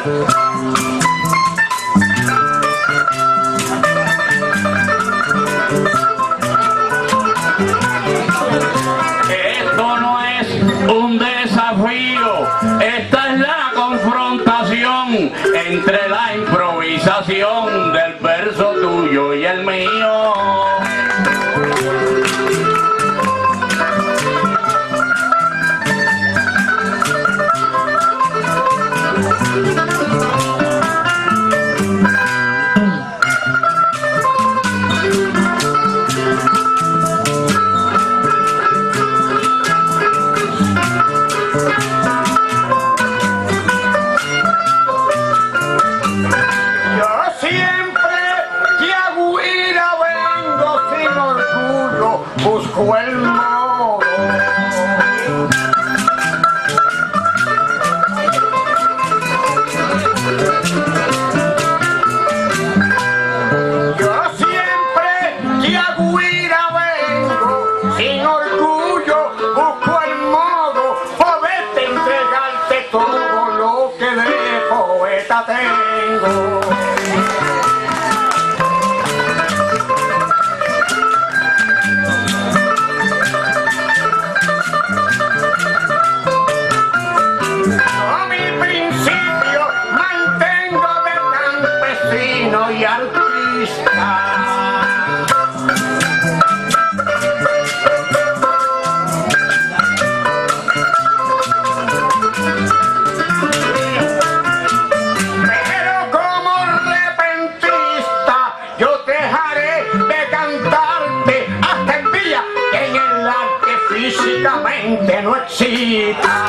Esto no es un desafío, esta es la confrontación entre la improvisación del verso tuyo y el mío. Busco el modo. Yo siempre que a Guira vengo, sin orgullo busco el modo, poderte entregarte todo lo que de poeta tengo. Y artista. Pero como repentista yo dejaré de cantarte hasta el día que en el arte físicamente no exista.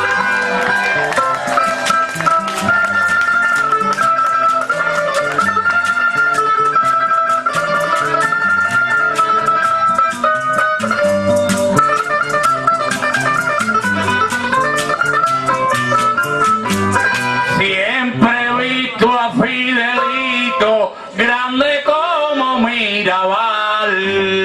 Fidelito, grande como Mirabal.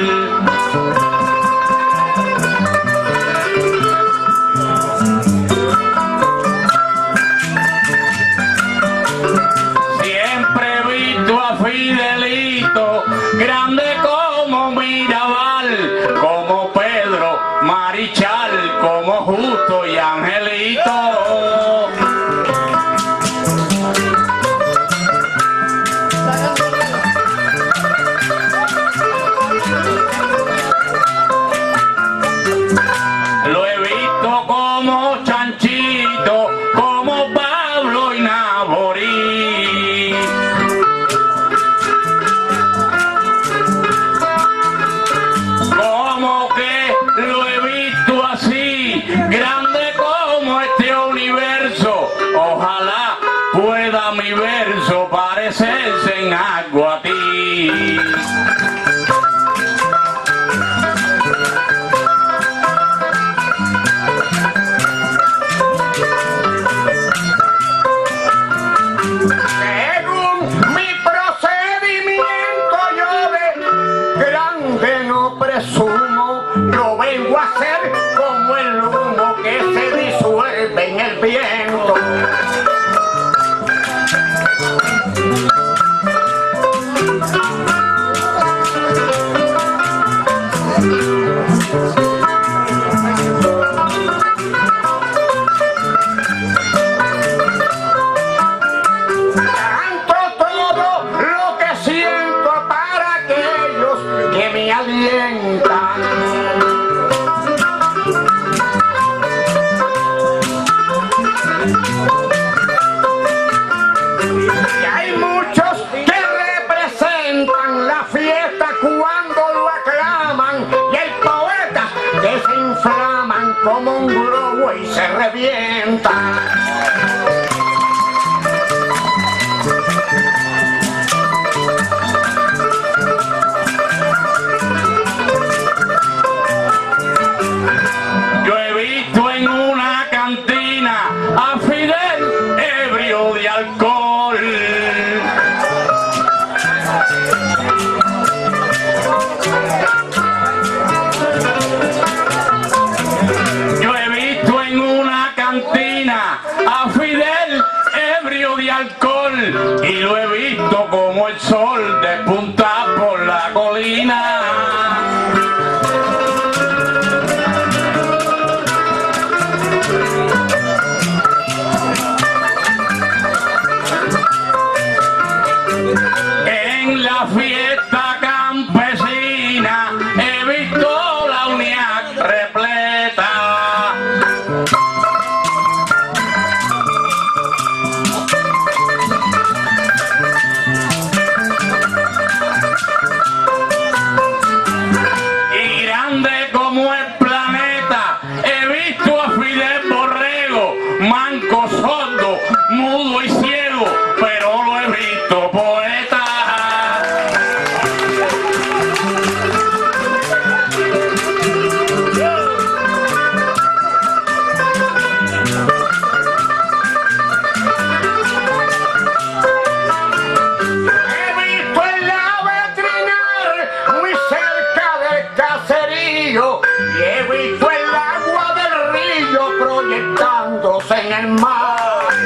Siempre he visto a Fidelito, grande como Mirabal, como Pedro, Marichal, como Justo y Angelito. Lo he visto como Chanchito, como Pablo y Naborí. Como que lo he visto así, grande como este universo. Ojalá pueda mi verso parecerse en algo a ti. Según mi procedimiento yo de grande no presumo, yo vengo a ser como el humo que se disuelve en el viento. Y hay muchos que representan la fiesta cuando lo aclaman, y hay poetas que se inflaman como un globo y se revientan. Yo he visto en una cantina a Fidel ebrio de alcohol. Yo he visto en una cantina mudo y ciego, pero lo he visto poeta. Y he visto el agua del río proyectándose en el mar.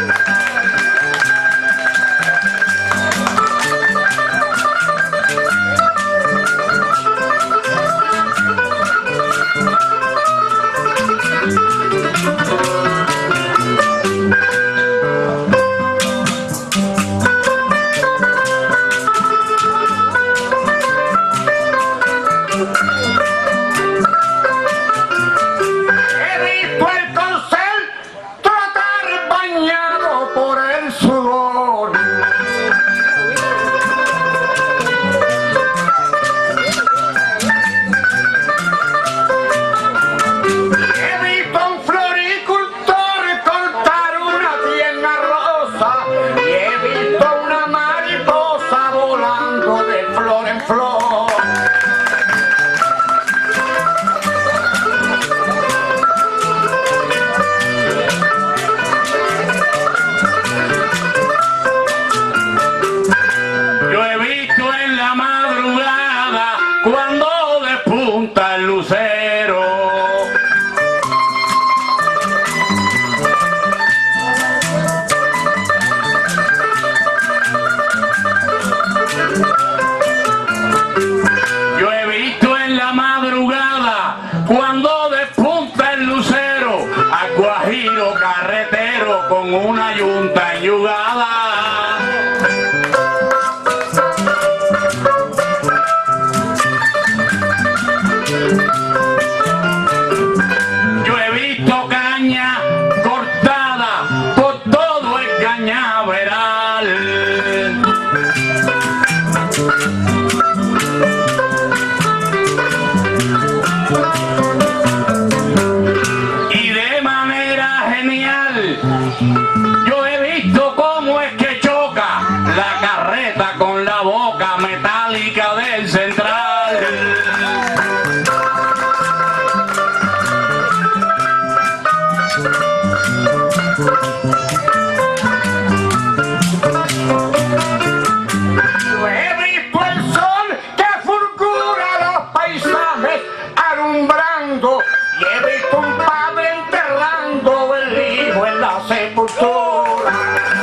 Cuando despunta el lucero, yo he visto en la madrugada, cuando despunta el lucero, a Guajiro carretero con una yunta enyugada. Yo he visto caña cortada por todo el cañaveral. Y de manera genial, yo he visto cómo es que choca la carreta con la boca metálica del central. Yo he visto el sol que fulgura los paisajes alumbrando y he visto un padre enterrando el hijo en la sepultura.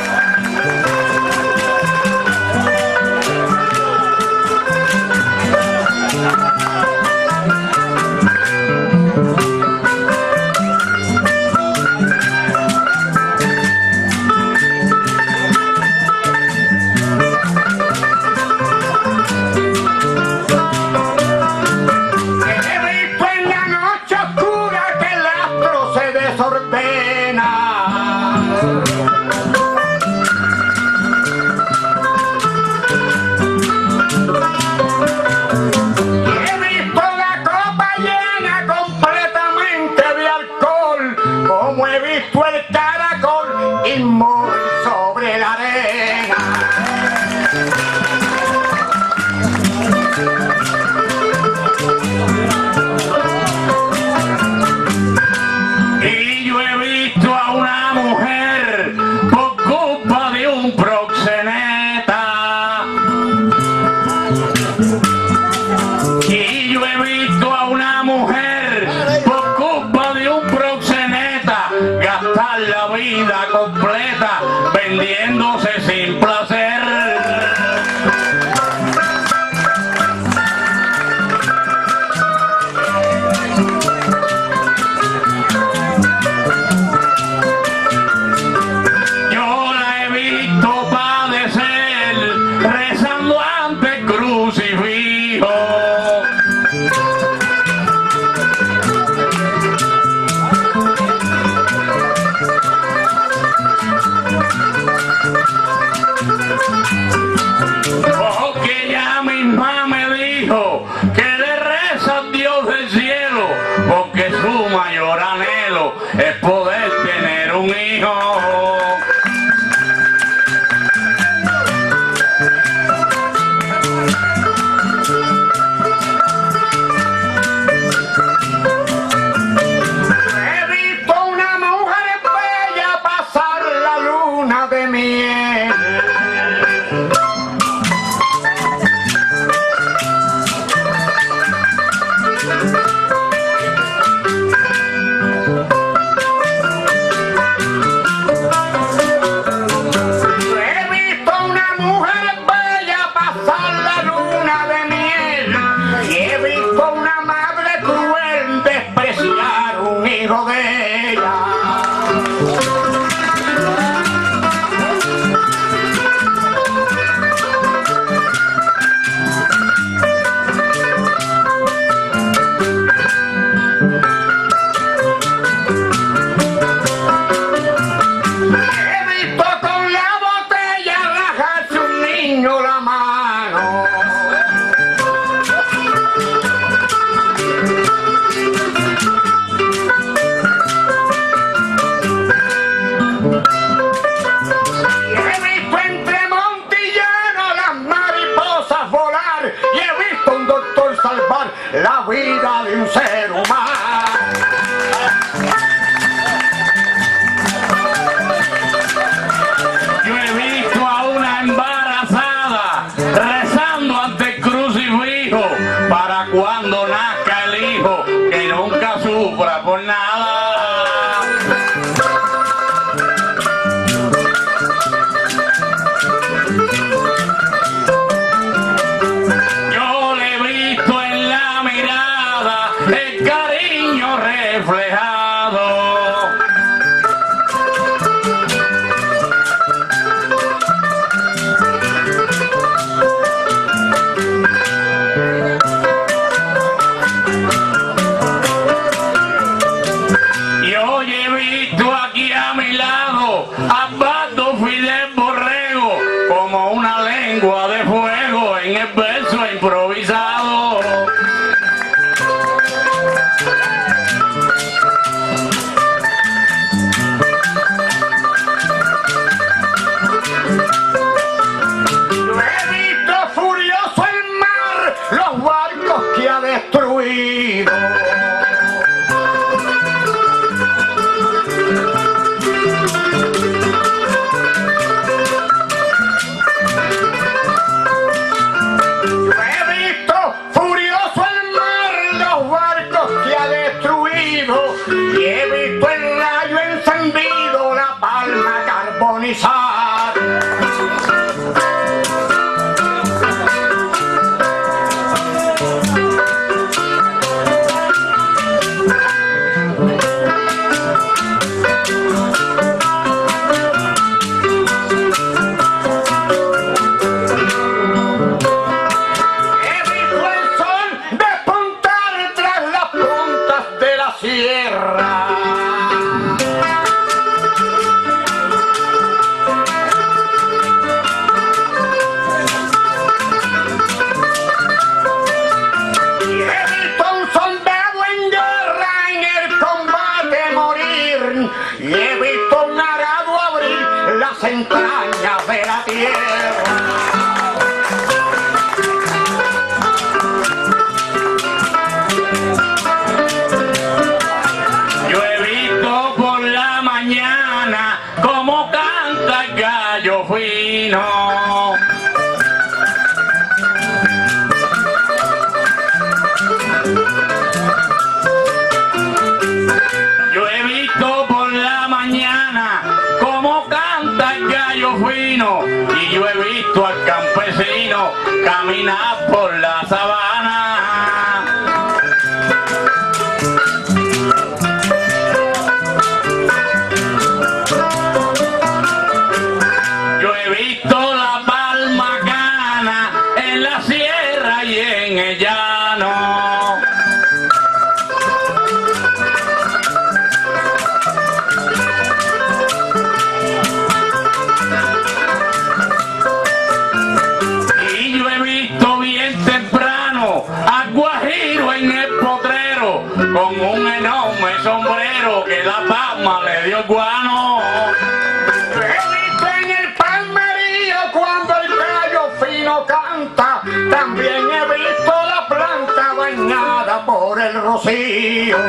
Como he visto el caracol inmóvil sobre la arena. Y yo he visto a una mujer por culpa de un proxeneta. Y yo he visto a una mujer por culpa de un proxeneta gastar la vida completa vendiéndose sin placer. Yo la he visto padecer rezando ante el crucifijo. lengua de fuego en el verso improvisado. Yo he visto furioso el mar, los barcos que ha destruido. Y he visto el rayo encendido, la palma carbonizada. He visto el sol despuntar tras las puntas de la sierra. Y he visto un soldado en guerra en el combate morir. Y he visto un arado abrir las entrañas de la tierra. Yo he visto por la mañana cómo canta el gallo fino. Yo he visto por la mañana cómo canta el gallo fino. Y yo he visto al campesino caminar por la sabana. Yo he visto la palma cana en la sierra y en el llano. Y yo he visto bien temprano a Guajiro en el potrero con un enorme sombrero que la palma le dio el guano. Yo he visto en el palmerío cuando el gallo fino canta. También he visto la planta bañada por el rocío.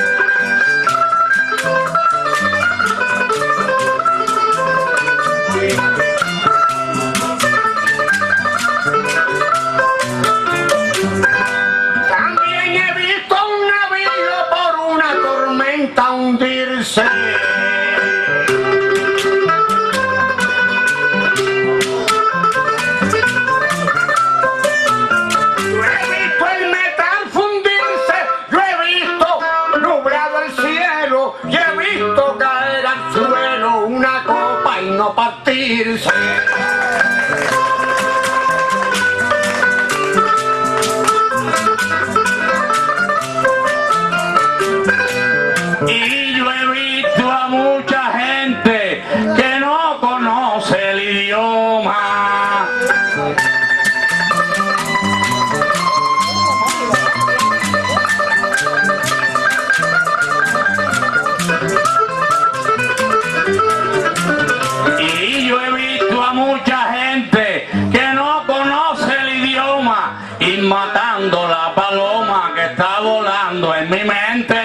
También he visto un navío por una tormenta hundirse. Yo he visto el metal fundirse, yo he visto nublado el cielo, y he visto caer al suelo una copa y no partirse. Y yo he visto a mucha gente que no conoce el idioma. Y yo he visto a mucha gente que no conoce el idioma y matando la paloma que está volando en mi mente.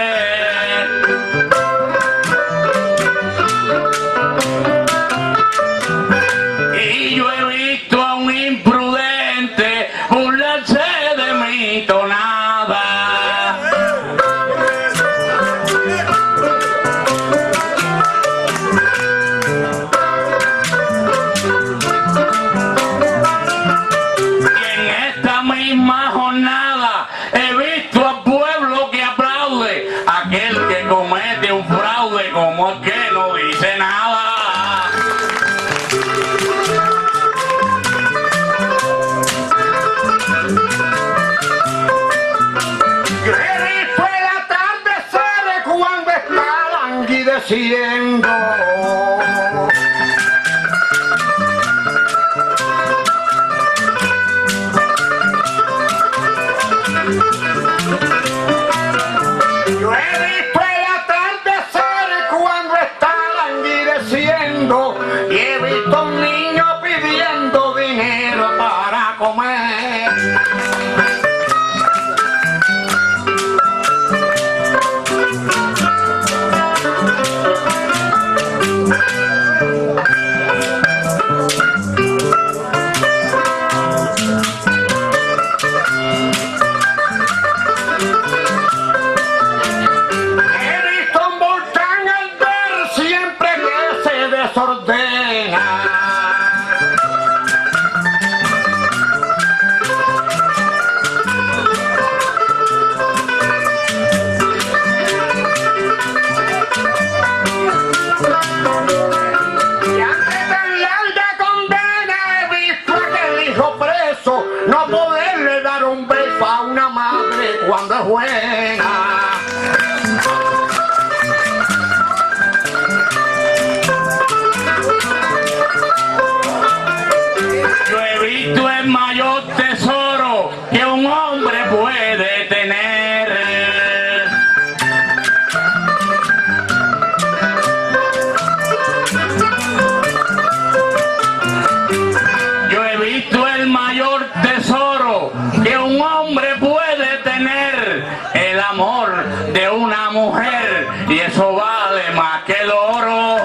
Y yo he visto a un imprudente burlarse de mi tonada. Y en esta misma jornada he visto al pueblo que aplaude a aquel que comete un fraude como el que no dice nada. Yo he visto el atardecer cuando está languideciendo. visto un niño pidiendo dinero para comer. No poderle dar un beso a una madre cuando es buena. Yo he visto el mayor tesoro que un hombre puede tener. Yo he visto el mayor tesoro que un hombre puede tener, el amor de una mujer, y eso vale más que el oro.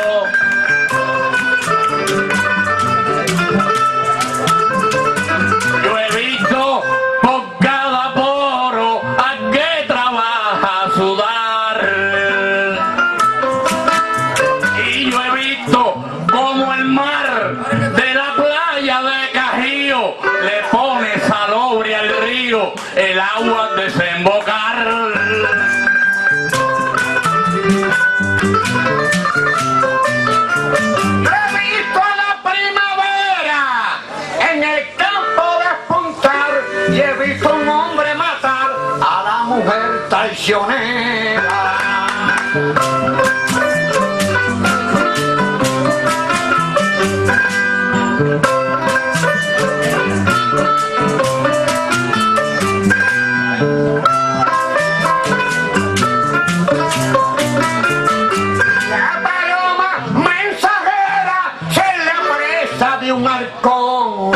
Yo he visto por cada poro a que trabaja sudar, y yo he visto como el mar de la playa de Cajío le pone salobre al río el agua al desembocar. Yo he visto la primavera en el campo despuntar y he visto un hombre matar a la mujer traicionera. La paloma mensajera se la presa de un halcón.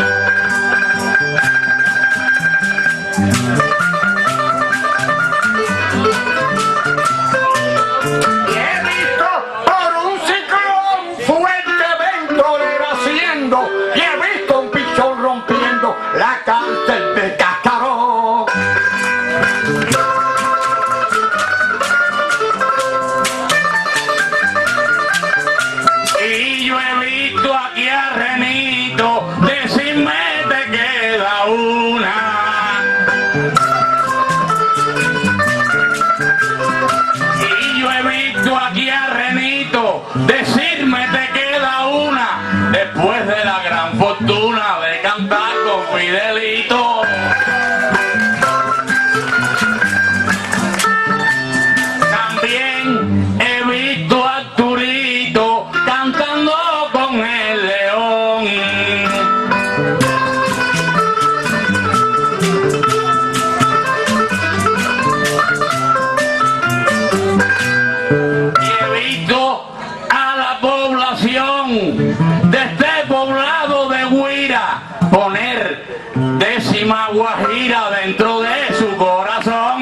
Y he visto por un ciclón fuerte vento deshaciendo y he visto un pichón rompiendo la cárcel de Cascarón. Y yo he visto aquí a Renito decirme te queda una. Y yo he visto aquí a Renito decirme te queda una, después de la gran fortuna de cantar con Fidelito. También he visto a Arturito cantando con el león. Y he visto a la población de este poblado de Guira poner décima guajira dentro de su corazón.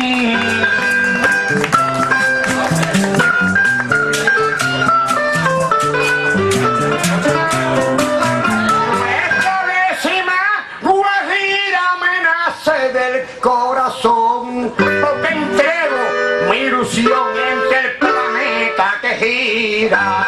Esta décima guajira me nace del corazón porque entrego mi ilusión entre el planeta que gira.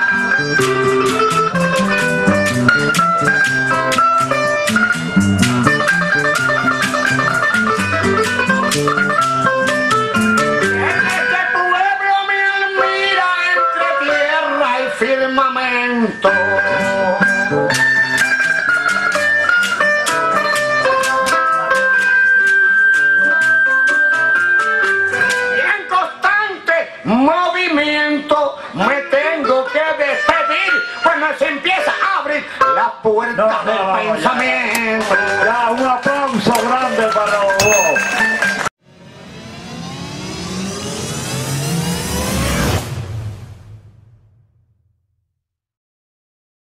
En este pueblo me admira entre tierra y firmamento. Y en constante movimiento me tengo que despedir cuando se empieza a abrir las puertas del pensamiento.